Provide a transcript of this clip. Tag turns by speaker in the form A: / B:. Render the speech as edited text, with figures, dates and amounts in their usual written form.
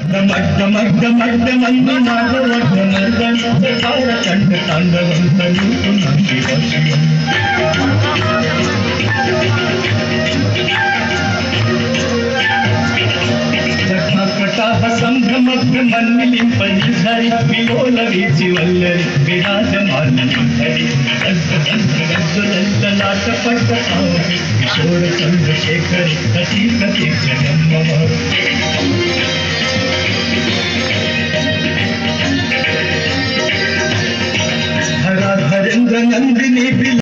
A: మంది కండ తాండవంతూతున్నది వశియం కటాహ సంభ్రమగ్ర మన్నిలింపని హరి విలోల వీచి వల్లరి విరాజమాన హరి గజ్జలాట పట్ట కిశోర చంద్రశేఖరి కటి జగమ్మ